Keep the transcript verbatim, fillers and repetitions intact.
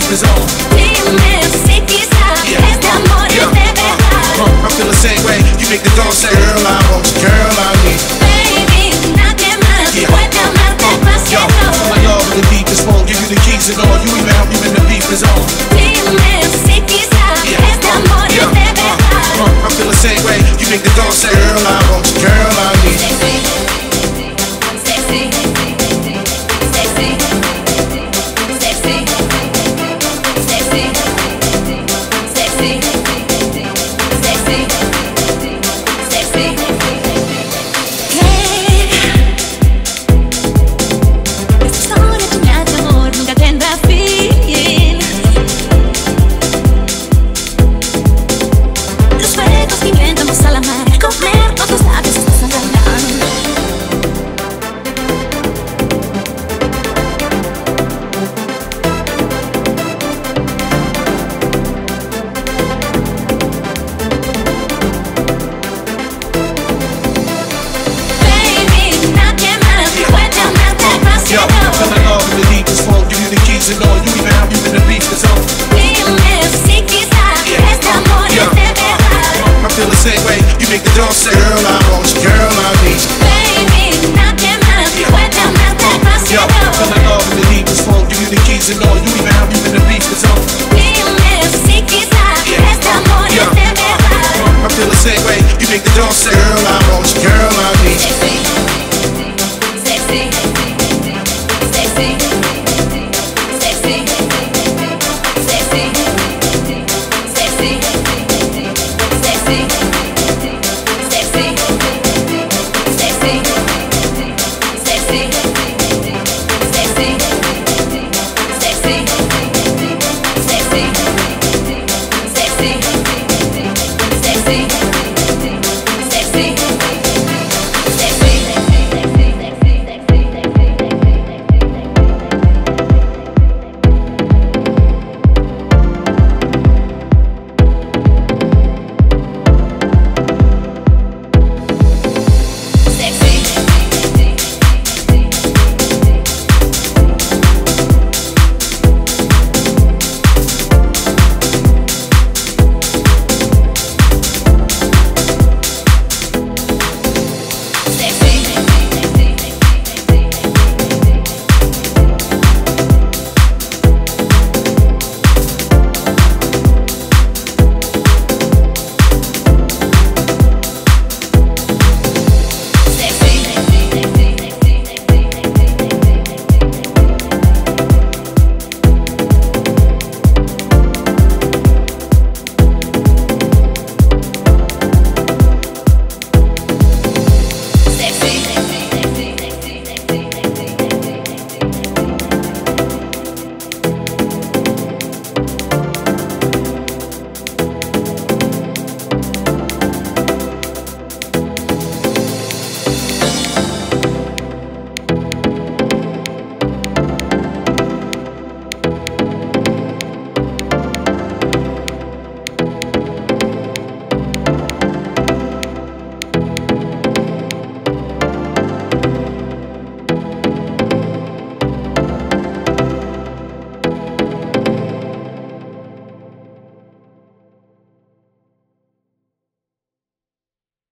beef is on. Dime si quizá este amor es de verdad. I feel the same way. You make the dog say, girl, I want you, girl, I need. Baby, nadie más puede amarte más que yo. My love in the deepest phone, give you the keys and all. You even help you when the beef is on. Dime si quizá este amor es de verdad. I feel the same way. You make the dog say, girl, I want you, girl, I need. Sexy, sexy, sexy, sexy, sexy, sexy, sexy, sexy. Hey, esta historia tuya de amor nunca tendrá fin. Los fuegos que inventamos al amar, comer otros labios hasta sangrar. And all, you even have you in the beef is on. Dime si quizá este amor es de verdad. I feel the same way. You make the dog say, girl, I want you, girl.